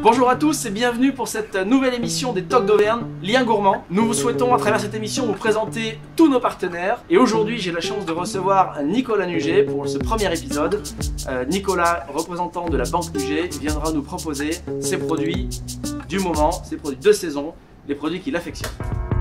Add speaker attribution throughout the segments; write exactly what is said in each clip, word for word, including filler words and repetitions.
Speaker 1: Bonjour à tous et bienvenue pour cette nouvelle émission des Tocs d'Auvergne, Liens Gourmands. Nous vous souhaitons à travers cette émission vous présenter tous nos partenaires. Et aujourd'hui j'ai la chance de recevoir Nicolas Nuget pour ce premier épisode. Euh, Nicolas, représentant de la Banque Nuget, viendra nous proposer ses produits du moment, ses produits de saison, les produits qu'il affectionne.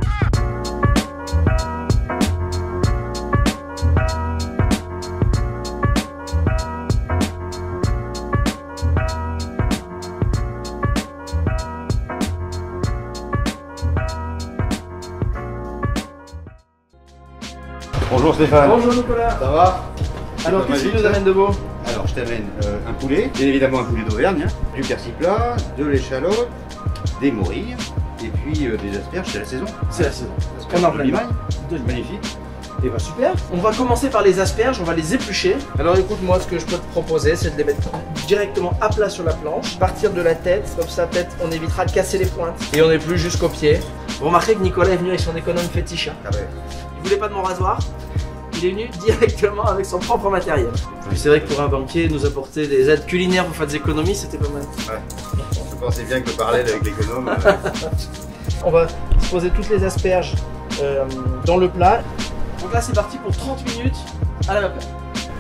Speaker 2: Bonjour Stéphane.
Speaker 1: Bonjour Nicolas.
Speaker 2: Ça va?
Speaker 1: Alors qu'est-ce que tu nous amènes de beau?
Speaker 2: Alors je t'amène euh, un poulet, bien évidemment un poulet d'Auvergne, hein, du persil plat, de l'échalote, des morilles et puis euh, des asperges, c'est la saison.
Speaker 1: C'est la saison.
Speaker 2: On
Speaker 1: On en plein
Speaker 2: limagne.
Speaker 1: Magnifique. Et bah super. On va commencer par les asperges, on va les éplucher. Alors écoute, moi ce que je peux te proposer c'est de les mettre directement à plat sur la planche, partir de la tête, comme ça peut-être on évitera de casser les pointes et on n'est plus jusqu'au pied. Vous remarquez que Nicolas est venu avec son économe fétiche. Hein.
Speaker 2: Ah ouais.
Speaker 1: Il voulait pas de mon rasoir, il est venu directement avec son propre matériel. C'est vrai que pour un banquier, nous apporter des aides culinaires pour faire des économies, c'était pas mal.
Speaker 2: Ouais. Je pensais bien que le parallèle avec l'économe. Euh...
Speaker 1: On va disposer toutes les asperges euh, dans le plat. Donc là c'est parti pour trente minutes à la vapeur.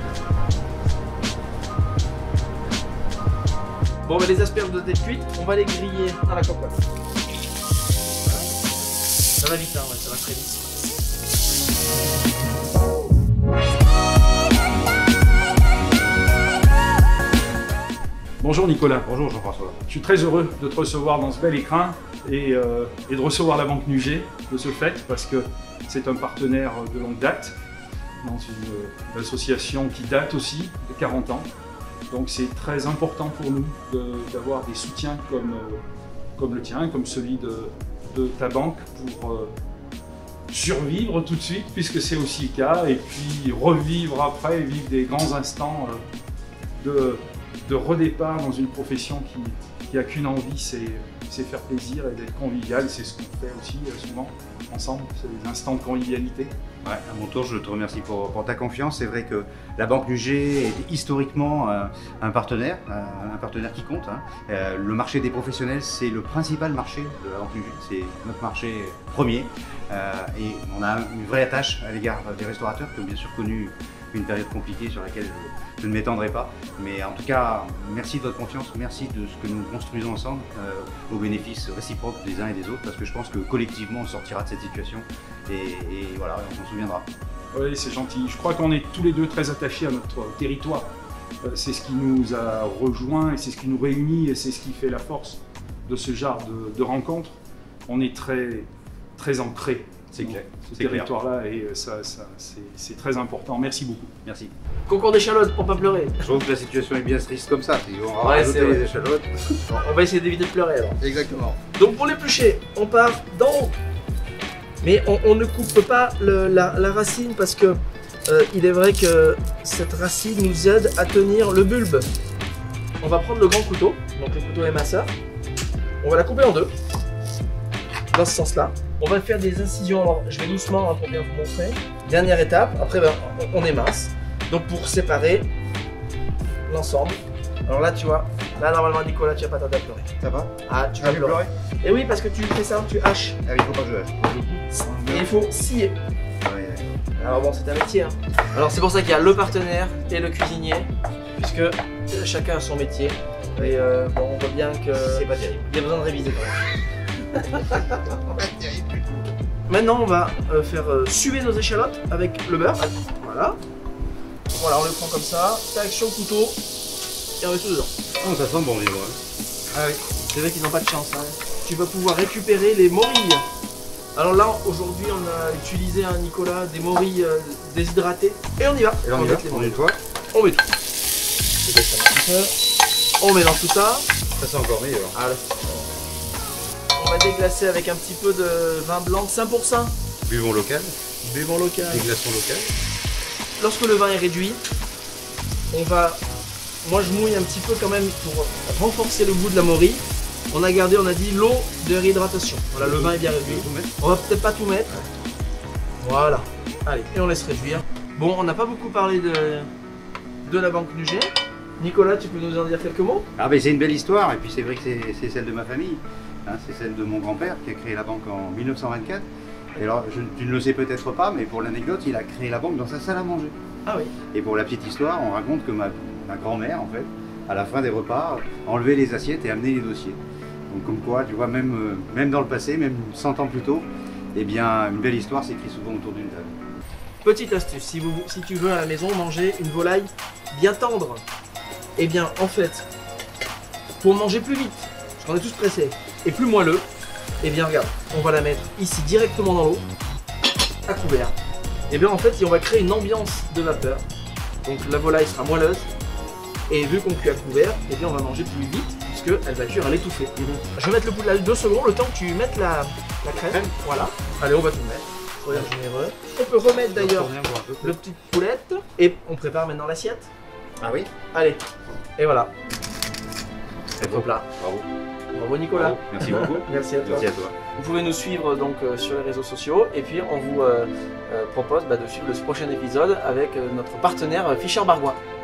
Speaker 1: Bon bah les asperges doivent être cuites, on va les griller à la cocotte. Ça va vite hein, ouais, ça va très vite.
Speaker 3: Bonjour Nicolas.
Speaker 2: Bonjour Jean-François.
Speaker 3: Je suis très heureux de te recevoir dans ce bel écrin et, euh, et de recevoir la Banque Nuget de ce fait parce que c'est un partenaire de longue date dans une, une association qui date aussi de quarante ans. Donc c'est très important pour nous d'avoir de, des soutiens comme, euh, comme le tien, comme celui de, de ta banque pour euh, survivre tout de suite puisque c'est aussi le cas et puis revivre après, vivre des grands instants euh, de de redépart dans une profession qui n'a qu'une envie, c'est faire plaisir et d'être convivial. C'est ce qu'on fait aussi souvent ensemble, c'est des instants de convivialité.
Speaker 2: Ouais, à mon tour, je te remercie pour, pour ta confiance. C'est vrai que la Banque Nuget est historiquement euh, un partenaire, euh, un partenaire qui compte. Hein. Euh, le marché des professionnels, c'est le principal marché de la Banque Nuget. C'est notre marché premier. Euh, et on a une vraie attache à l'égard des restaurateurs qui ont bien sûr connu une période compliquée sur laquelle je, je ne m'étendrai pas. Mais en tout cas, merci de votre confiance, merci de ce que nous construisons ensemble euh, au bénéfice réciproque des uns et des autres, parce que je pense que collectivement on sortira de cette situation et, et voilà, on s'en souviendra.
Speaker 3: Oui, c'est gentil. Je crois qu'on est tous les deux très attachés à notre territoire. Euh, c'est ce qui nous a rejoints et c'est ce qui nous réunit et c'est ce qui fait la force de ce genre de, de rencontres. On est très, très ancrés.
Speaker 2: C'est clair.
Speaker 3: Ce territoire-là, et ça, ça c'est très important. Merci beaucoup.
Speaker 2: Merci.
Speaker 1: Concours d'échalotes pour pas pleurer.
Speaker 2: Je trouve que la situation est bien triste comme ça. On va
Speaker 1: ouais,
Speaker 2: rajouter les échalotes.
Speaker 1: On va essayer d'éviter de pleurer alors.
Speaker 2: Exactement.
Speaker 1: Donc pour l'éplucher, on part d'en haut. Mais on, on ne coupe pas le, la, la racine parce que euh, il est vrai que cette racine nous aide à tenir le bulbe. On va prendre le grand couteau, donc le couteau émasseur. On va la couper en deux. Dans ce sens-là. On va faire des incisions, alors je vais doucement hein, pour bien vous montrer. Dernière étape, après ben, on, on émince. Donc pour séparer l'ensemble. Alors là tu vois, là normalement Nicolas tu vas pas tarder à pleurer.
Speaker 2: Ça va?
Speaker 1: Ah tu
Speaker 2: ah,
Speaker 1: vas pleurer. pleurer. Et oui parce que tu fais ça, tu haches.
Speaker 2: Ah oui, il faut pas que je hache.
Speaker 1: Et il faut scier.
Speaker 2: Ah oui, oui.
Speaker 1: Alors bon c'est un métier. Hein. Alors c'est pour ça qu'il y a le partenaire et le cuisinier. Puisque chacun a son métier. Et euh, bon on voit bien que
Speaker 2: c'est pas terrible.
Speaker 1: Il y a besoin de réviser quand même. Maintenant on va euh, faire euh, suer nos échalotes avec le beurre. Voilà. Voilà, on le prend comme ça, tac sur le couteau et on met tout dedans.
Speaker 2: Oh, ça sent bon dis-moi.
Speaker 1: Ah oui, c'est vrai qu'ils n'ont pas de chance. Hein. Tu vas pouvoir récupérer les morilles. Alors là aujourd'hui on a utilisé un hein, Nicolas des morilles euh, déshydratées et on y va.
Speaker 2: Et on, on y va, on une fois.
Speaker 1: On met tout. On mélange tout ça.
Speaker 2: Ça c'est encore meilleur.
Speaker 1: Allez. On va déglacer avec un petit peu de vin blanc de cinq pour cent.
Speaker 2: Buvons local.
Speaker 1: Buvons local.
Speaker 2: Déglaçons local.
Speaker 1: Lorsque le vin est réduit, on va... Moi je mouille un petit peu quand même pour renforcer le goût de la morille. On a gardé, on a dit, l'eau de réhydratation. Voilà, le vin est bien réduit. On va peut-être pas tout mettre. Voilà. Allez, et on laisse réduire. Bon, on n'a pas beaucoup parlé de, de la Banque Nuget. Nicolas, tu peux nous en dire quelques mots?
Speaker 2: Ah ben c'est une belle histoire, et puis c'est vrai que c'est celle de ma famille. Hein, c'est celle de mon grand-père qui a créé la banque en mille neuf cent vingt-quatre. Et alors, je, tu ne le sais peut-être pas, mais pour l'anecdote, il a créé la banque dans sa salle à manger.
Speaker 1: Ah oui.
Speaker 2: Et pour la petite histoire, on raconte que ma, ma grand-mère, en fait, à la fin des repas, enlevait les assiettes et amenait les dossiers. Donc comme quoi, tu vois, même, euh, même dans le passé, même cent ans plus tôt, eh bien, une belle histoire s'écrit souvent autour d'une table.
Speaker 1: Petite astuce, si, vous, si tu veux à la maison manger une volaille bien tendre, eh bien, en fait, pour manger plus vite, parce qu'on est tous pressés, et plus moelleux, eh bien regarde, on va la mettre ici directement dans l'eau, à couvert. Et bien en fait, on va créer une ambiance de vapeur. Donc la volaille sera moelleuse, et vu qu'on cuit à couvert, eh bien on va manger plus vite, puisqu'elle va cuire à l'étouffée. Je vais mettre le poulet à deux secondes, le temps que tu mettes la, la crème. Voilà. Allez, on va tout mettre. Soyons généreux. On peut remettre d'ailleurs le petit poulette, et on prépare maintenant l'assiette.
Speaker 2: Ah oui?
Speaker 1: Allez, et voilà.
Speaker 2: C'est
Speaker 1: Au plat.
Speaker 2: Bravo.
Speaker 1: Bravo Nicolas.
Speaker 2: Bravo. Merci beaucoup.
Speaker 1: Merci à toi.
Speaker 2: Merci à toi.
Speaker 1: Vous pouvez nous suivre donc euh, sur les réseaux sociaux et puis on vous euh, euh, propose bah, de suivre le prochain épisode avec euh, notre partenaire euh, Fischer Bargois.